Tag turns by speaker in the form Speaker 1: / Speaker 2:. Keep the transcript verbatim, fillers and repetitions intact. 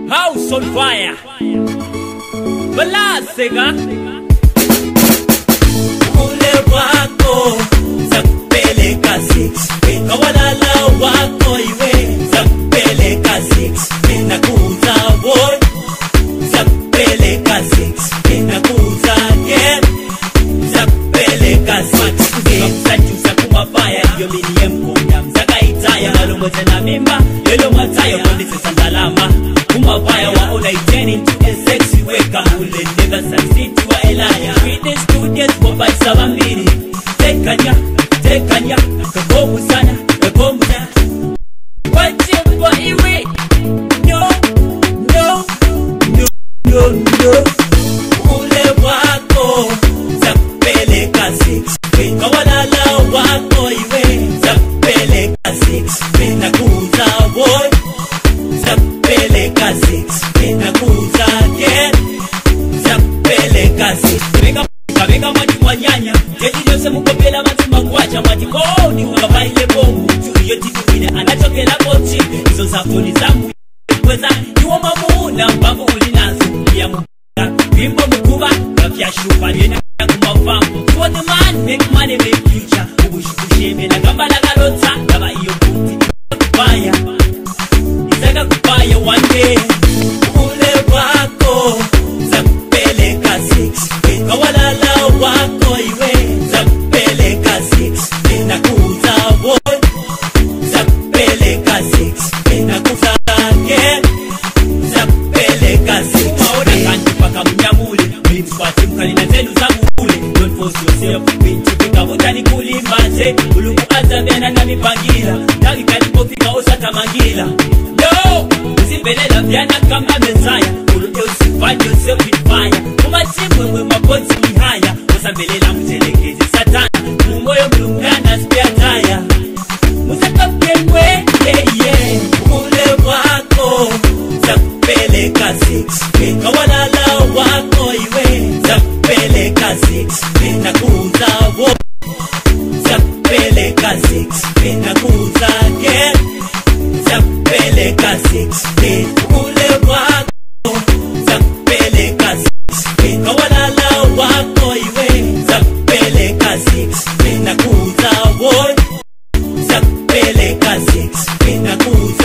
Speaker 1: House on fire. Balasega.
Speaker 2: Ule wako zakupeleka six. Kawalala wako iwe zakupeleka six. Nakuza boy zakupeleka six. Nakuza again zakupeleka six. Msachusa kumabaya yo mini mkunya mzaka itaya malongote na mimba yelo matayo kondise sandalama kumabaya wa ona iteni into a sexy way kamule never succeed to a elaya with the students boba sabambiri tekanya tekanya kabomu sana kabomu sana what you for iwe no no no no no ule wako zakupeleka six kawalala wako iwe zakupeleka six nakuza boy zakupeleka six nakuza again zakupeleka six kabeka kabeka mati wanyanya yeti yose mukopela mati magwacha mati boni ukabaile bomu juu yeti tuwile anachokela kochi hizo zafuni zangu kweza yuwa mamuna mbamu ulinazo ya mbuka bimbo mkuba kafya shupa yena kumafamu you are the man make money make future ubushukusheme na gamba la garota kama iyo kuti kupaya izaka kupaya one day ule wako zakupeleka six kawalala wako iwe zakupeleka six nakuza boy zakupeleka six nakuza again zakupeleka six maona kanti paka mnyamule mlimfuati mkalina zenu zangu ule don't force yourself binti fika botani kulimbaze uluku azamena na mipangila ndagi kalipofika osata mangila no usibelela vyana kama mezaya uluke usifanye yourself with fire kumatimu mwe maponzi mihaya usambelela mtelekezi satana mungoyo mlungana spare tire musakapemwe yeah yeah ule wako zakupeleka six kawalala wako iwe zakupeleka six nakuza wo zakupeleka six nakuza again zakupeleka six ule wako zakupeleka six kawalala wako iwe zakupeleka six nakuza wo zakupeleka six nakuza